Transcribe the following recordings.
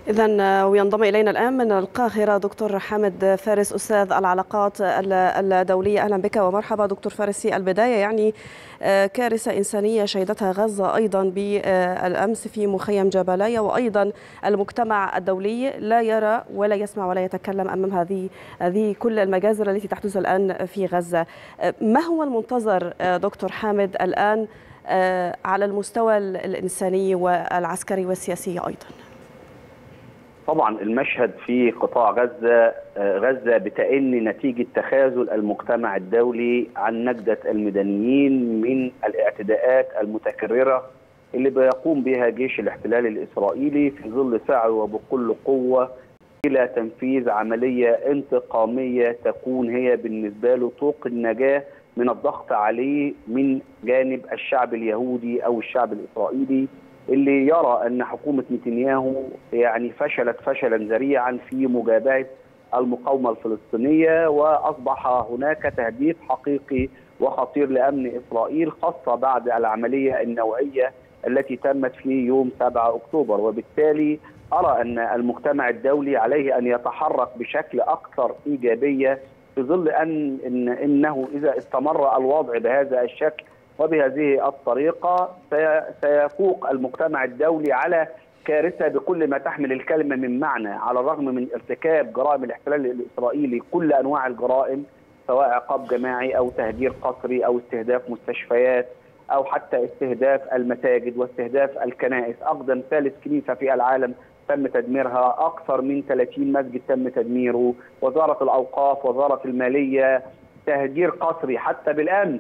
إذن وينضم إلينا الآن من القاهرة دكتور حامد فارس أستاذ العلاقات الدولية. أهلا بك ومرحبا دكتور فارس. في البداية كارثة إنسانية شهدتها غزة أيضا بالأمس في مخيم جبلايا، وأيضا المجتمع الدولي لا يرى ولا يسمع ولا يتكلم أمام هذه كل المجازر التي تحدث الآن في غزة. ما هو المنتظر دكتور حامد الآن على المستوى الإنساني والعسكري والسياسي أيضا؟ طبعا المشهد في قطاع غزة بتأني نتيجة تخاذل المجتمع الدولي عن نجدة المدنيين من الاعتداءات المتكررة اللي بيقوم بها جيش الاحتلال الإسرائيلي في ظل سعيه وبكل قوة إلى تنفيذ عملية انتقامية تكون هي بالنسبة له طوق النجاة من الضغط عليه من جانب الشعب اليهودي أو الشعب الإسرائيلي، اللي يرى أن حكومة نتنياهو فشلت فشلا ذريعا في مجابهة المقاومة الفلسطينية، وأصبح هناك تهديد حقيقي وخطير لأمن إسرائيل، خاصة بعد العملية النوعية التي تمت في يوم 7 أكتوبر. وبالتالي أرى أن المجتمع الدولي عليه أن يتحرك بشكل أكثر إيجابية في ظل أنه إذا استمر الوضع بهذا الشكل وبهذه الطريقة سيفوق المجتمع الدولي على كارثة بكل ما تحمل الكلمة من معنى، على الرغم من ارتكاب جرائم الاحتلال الإسرائيلي كل أنواع الجرائم، سواء عقاب جماعي أو تهجير قسري أو استهداف مستشفيات أو حتى استهداف المساجد واستهداف الكنائس. أقدم ثالث كنيسة في العالم تم تدميرها، أكثر من 30 مسجد تم تدميره، وزارة الأوقاف، وزارة المالية، تهجير قسري. حتى بالأمس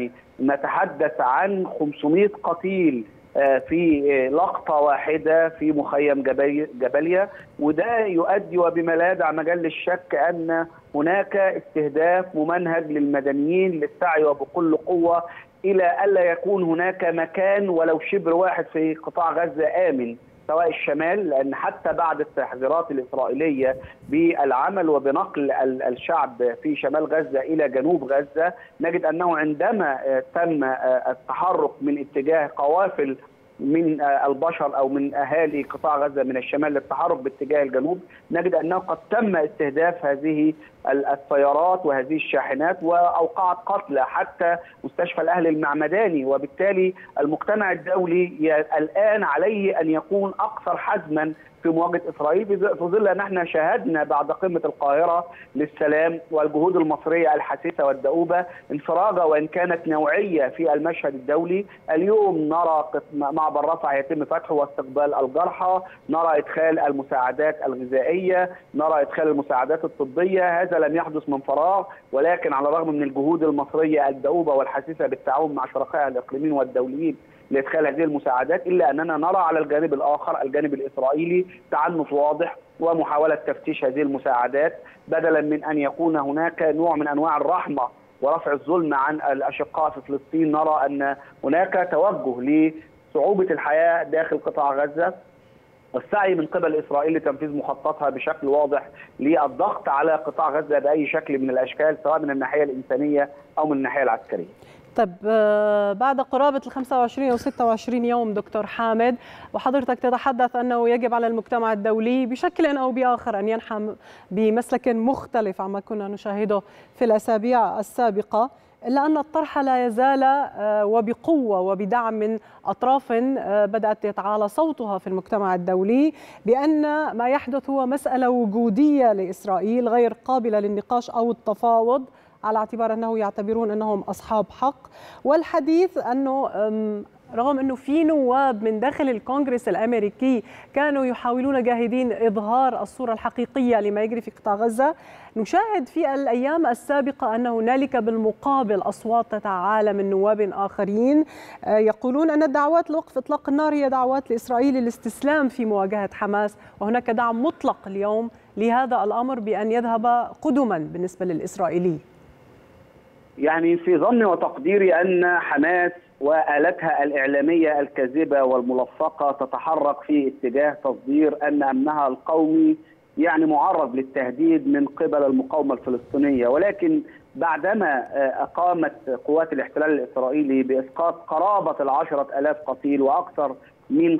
نتحدث عن 500 قتيل في لقطة واحدة في مخيم جبليا، وده يؤدي وبما لا يدع مجال للشك أن هناك استهداف ممنهج للمدنيين للسعي وبكل قوة إلى ألا يكون هناك مكان ولو شبر واحد في قطاع غزة آمن، سواء الشمال، لأن حتى بعد التحذيرات الإسرائيلية بالعمل وبنقل الشعب في شمال غزة إلى جنوب غزة، نجد أنه عندما تم التحرك من اتجاه قوافل من البشر أو من أهالي قطاع غزة من الشمال للتحرك باتجاه الجنوب، نجد أنه قد تم استهداف هذه السيارات وهذه الشاحنات وأوقعت قتلى حتى مستشفى الأهلي المعمداني. وبالتالي المجتمع الدولي الآن عليه أن يكون أكثر حزما في مواجهة إسرائيل، في ظل أن احنا شاهدنا بعد قمة القاهرة للسلام والجهود المصرية الحثيثة والدؤوبة انفراجة وإن كانت نوعية في المشهد الدولي. اليوم نرى معبر رفح يتم فتحه واستقبال الجرحى، نرى إدخال المساعدات الغذائية، نرى إدخال المساعدات الطبية. هذا لم يحدث من فراغ، ولكن على الرغم من الجهود المصرية الدؤوبة والحثيثة بالتعاون مع شركائها الإقليميين والدوليين لإدخال هذه المساعدات، إلا أننا نرى على الجانب الآخر الجانب الإسرائيلي تعنت واضح ومحاولة تفتيش هذه المساعدات، بدلا من أن يكون هناك نوع من أنواع الرحمة ورفع الظلم عن الأشقاء في فلسطين. نرى أن هناك توجه لصعوبة الحياة داخل قطاع غزة، والسعي من قبل إسرائيل لتنفيذ مخططها بشكل واضح للضغط على قطاع غزة بأي شكل من الأشكال، سواء من الناحية الإنسانية أو من الناحية العسكرية. طيب، بعد قرابة 25 أو 26 يوم دكتور حامد، وحضرتك تتحدث أنه يجب على المجتمع الدولي بشكل أو بآخر أن ينحى بمسلك مختلف عما كنا نشاهده في الأسابيع السابقة، إلا أن الطرح لا يزال وبقوة وبدعم من أطراف بدأت يتعالى صوتها في المجتمع الدولي بأن ما يحدث هو مسألة وجودية لإسرائيل غير قابلة للنقاش أو التفاوض، على اعتبار أنه يعتبرون أنهم أصحاب حق. والحديث أنه رغم أنه في نواب من داخل الكونغرس الأمريكي كانوا يحاولون جاهدين إظهار الصورة الحقيقية لما يجري في قطاع غزة، نشاهد في الأيام السابقة أن هنالك بالمقابل أصوات تتعالى من نواب آخرين يقولون أن الدعوات لوقف إطلاق النار هي دعوات لإسرائيل للاستسلام في مواجهة حماس، وهناك دعم مطلق اليوم لهذا الأمر بأن يذهب قدما بالنسبة للإسرائيلي. في ظني وتقديري أن حماس وآلتها الإعلامية الكاذبة والملفقة تتحرك في اتجاه تصدير أن أمنها القومي معرض للتهديد من قبل المقاومة الفلسطينية، ولكن بعدما أقامت قوات الاحتلال الإسرائيلي بإسقاط قرابة 10,000 قتيل وأكثر من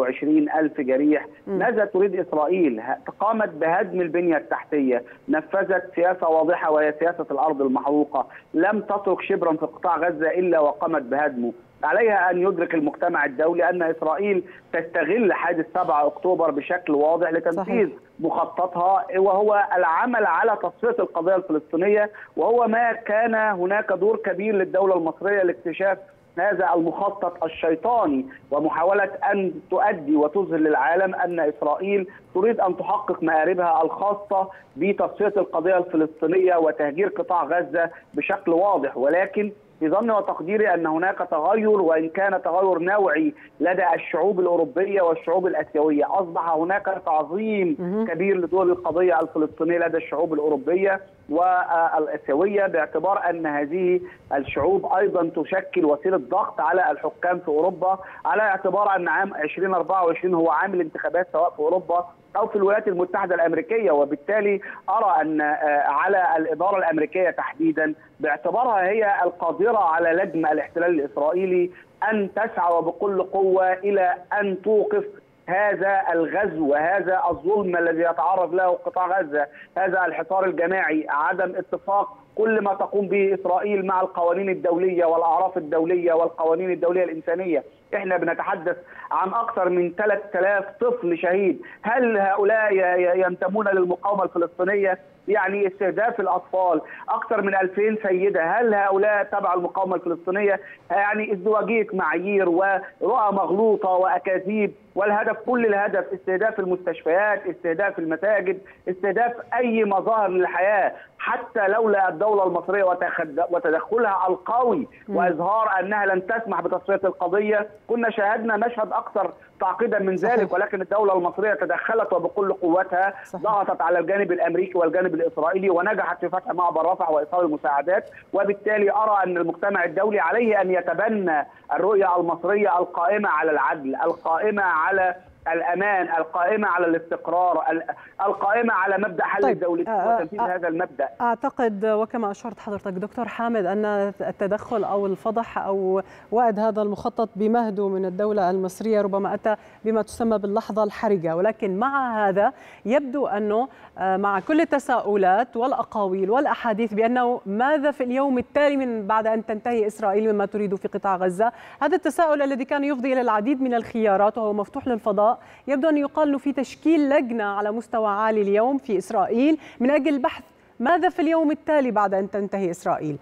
25,000 جريح. ماذا تريد إسرائيل؟ قامت بهدم البنية التحتية، نفذت سياسة واضحة وهي سياسة الأرض المحروقة، لم تترك شبرا في قطاع غزة إلا وقامت بهدمه. عليها أن يدرك المجتمع الدولي أن إسرائيل تستغل حادث 7 أكتوبر بشكل واضح لتنفيذ مخططها، وهو العمل على تصفية القضية الفلسطينية، وهو ما كان هناك دور كبير للدولة المصرية لاكتشاف هذا المخطط الشيطاني ومحاولة أن تؤدي وتظهر للعالم أن إسرائيل تريد أن تحقق مآربها الخاصة بتصفية القضية الفلسطينية وتهجير قطاع غزة بشكل واضح. ولكن في ظني وتقديري أن هناك تغير، وإن كان تغير نوعي لدى الشعوب الأوروبية والشعوب الآسيوية. أصبح هناك تعظيم كبير لدول القضية الفلسطينية لدى الشعوب الأوروبية والآسيوية، باعتبار أن هذه الشعوب أيضا تشكل وسيلة ضغط على الحكام في أوروبا، على اعتبار أن عام 2024 هو عام الانتخابات سواء في أوروبا أو في الولايات المتحدة الأمريكية. وبالتالي أرى أن على الإدارة الأمريكية تحديدا باعتبارها هي القادرة على لجم الاحتلال الإسرائيلي أن تسعى وبكل قوة إلى أن توقف هذا الغزو وهذا الظلم الذي يتعرض له قطاع غزة، هذا الحصار الجماعي، عدم اتفاق كل ما تقوم به إسرائيل مع القوانين الدولية والأعراف الدولية والقوانين الدولية الإنسانية. احنا بنتحدث عن أكثر من 3000 طفل شهيد. هل هؤلاء ينتمون للمقاومة الفلسطينية؟ يعني استهداف الأطفال، أكثر من 2000 سيدة، هل هؤلاء تبع المقاومة الفلسطينية؟ يعني ازدواجية معايير ورؤى مغلوطة وأكاذيب، والهدف كل الهدف استهداف المستشفيات، استهداف المساجد، استهداف أي مظاهر للحياة. حتى لولا الدولة المصرية وتدخلها القوي وإظهار أنها لن تسمح بتصفية القضية كنا شاهدنا مشهد أكثر تعقيدا من ذلك. ولكن الدولة المصرية تدخلت وبكل قوتها ضغطت على الجانب الأمريكي والجانب الإسرائيلي ونجحت في فتح معبر رفح وإيصال المساعدات. وبالتالي أرى أن المجتمع الدولي عليه أن يتبنى الرؤية المصرية القائمة على العدل، القائمة على الأمان، القائمة على الاستقرار، القائمة على مبدأ حل الدولتين وتنفيذ هذا المبدأ. أعتقد وكما أشرت حضرتك دكتور حامد أن التدخل أو الفضح أو وعد هذا المخطط بمهده من الدولة المصرية ربما أتى بما تسمى باللحظة الحرجة. ولكن مع هذا يبدو أنه مع كل التساؤلات والأقاويل والأحاديث بأنه ماذا في اليوم التالي من بعد أن تنتهي إسرائيل مما تريد في قطاع غزة، هذا التساؤل الذي كان يفضي إلى العديد من الخيارات وهو مفتوح للفضاء. يبدو أن يقال أنه في تشكيل لجنة على مستوى عالي اليوم في إسرائيل من أجل بحث ماذا في اليوم التالي بعد أن تنتهي إسرائيل.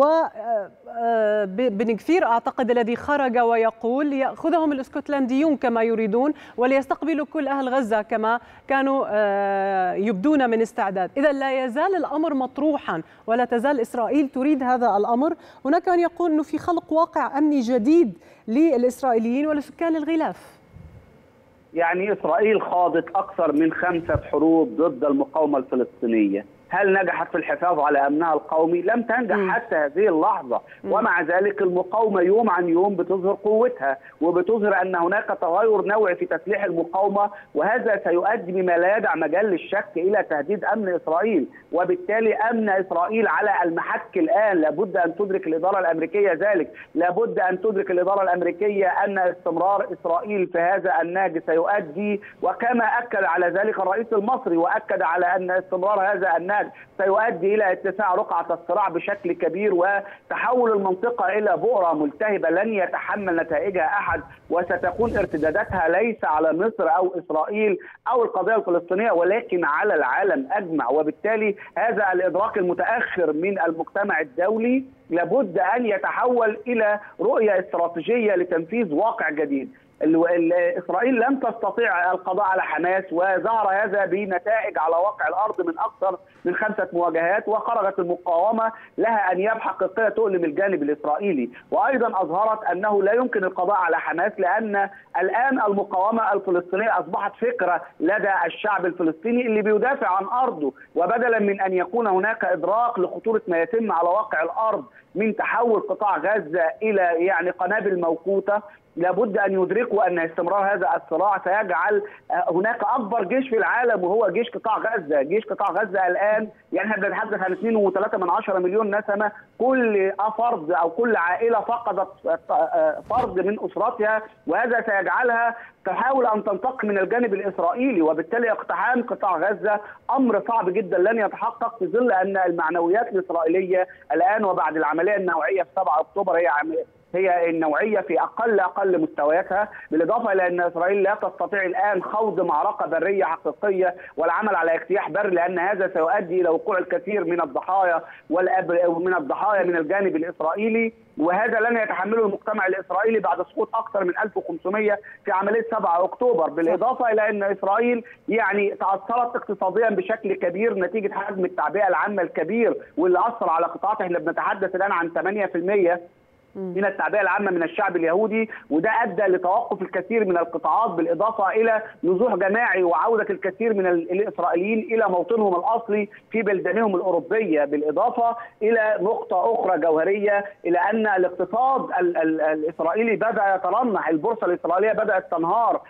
وبن كفير أعتقد الذي خرج ويقول يأخذهم الاسكتلنديون كما يريدون وليستقبلوا كل أهل غزة كما كانوا يبدون من استعداد. إذا لا يزال الأمر مطروحا ولا تزال إسرائيل تريد هذا الأمر. هناك من يقول أنه في خلق واقع أمني جديد للإسرائيليين ولسكان الغلاف. يعني إسرائيل خاضت أكثر من 5 حروب ضد المقاومة الفلسطينية. هل نجحت في الحفاظ على أمنها القومي؟ لم تنجح حتى هذه اللحظة. ومع ذلك المقاومة يوم عن يوم بتظهر قوتها وبتظهر أن هناك تغير نوعي في تسليح المقاومة، وهذا سيؤدي بما لا يدع مجال للشك إلى تهديد أمن إسرائيل. وبالتالي أمن إسرائيل على المحك الآن. لابد أن تدرك الإدارة الأمريكية ذلك، لابد أن تدرك الإدارة الأمريكية أن استمرار إسرائيل في هذا النهج سيؤدي، وكما أكد على ذلك الرئيس المصري وأكد على أن استمرار هذا النهج سيؤدي إلى اتساع رقعة الصراع بشكل كبير وتحول المنطقة إلى بؤرة ملتهبة لن يتحمل نتائجها أحد، وستكون ارتداداتها ليس على مصر أو إسرائيل أو القضية الفلسطينية ولكن على العالم أجمع. وبالتالي هذا الإدراك المتأخر من المجتمع الدولي لابد أن يتحول إلى رؤية استراتيجية لتنفيذ واقع جديد. إسرائيل لم تستطيع القضاء على حماس، وظهر هذا بنتائج على واقع الأرض من أكثر من 5 مواجهات، وخرجت المقاومة لها أنياب حقيقية تؤلم الجانب الإسرائيلي. وأيضا أظهرت أنه لا يمكن القضاء على حماس لأن الآن المقاومة الفلسطينية أصبحت فكرة لدى الشعب الفلسطيني اللي بيدافع عن أرضه. وبدلا من أن يكون هناك إدراك لخطورة ما يتم على واقع الأرض من تحول قطاع غزة إلى يعني قنابل موقوتة، لابد ان يدركوا ان استمرار هذا الصراع سيجعل هناك اكبر جيش في العالم وهو جيش قطاع غزه. جيش قطاع غزه الان يعني احنا بنتحدث عن 2.3 مليون نسمه، كل فرد او كل عائله فقدت فرد من اسرتها، وهذا سيجعلها تحاول ان تنتقم من الجانب الاسرائيلي، وبالتالي اقتحام قطاع غزه امر صعب جدا لن يتحقق في ظل ان المعنويات الاسرائيليه الان وبعد العمليه النوعيه في 7 اكتوبر هي النوعيه في اقل مستوياتها، بالاضافه الى ان اسرائيل لا تستطيع الان خوض معركه بريه حقيقيه والعمل على اجتياح بري، لان هذا سيؤدي الى وقوع الكثير من الضحايا من الجانب الاسرائيلي، وهذا لن يتحمله المجتمع الاسرائيلي بعد سقوط اكثر من 1500 في عمليه 7 اكتوبر، بالاضافه الى ان اسرائيل يعني تاثرت اقتصاديا بشكل كبير نتيجه حجم التعبئه العامه الكبير واللي اثر على قطاعات. احنا بنتحدث الان عن 8% من التعبئه العامه من الشعب اليهودي، وده ادى لتوقف الكثير من القطاعات، بالاضافه الى نزوح جماعي وعوده الكثير من الاسرائيليين الى موطنهم الاصلي في بلدانهم الاوروبيه، بالاضافه الى نقطه اخرى جوهريه، الى ان الاقتصاد الاسرائيلي بدا يترنح، البورصه الاسرائيليه بدات تنهار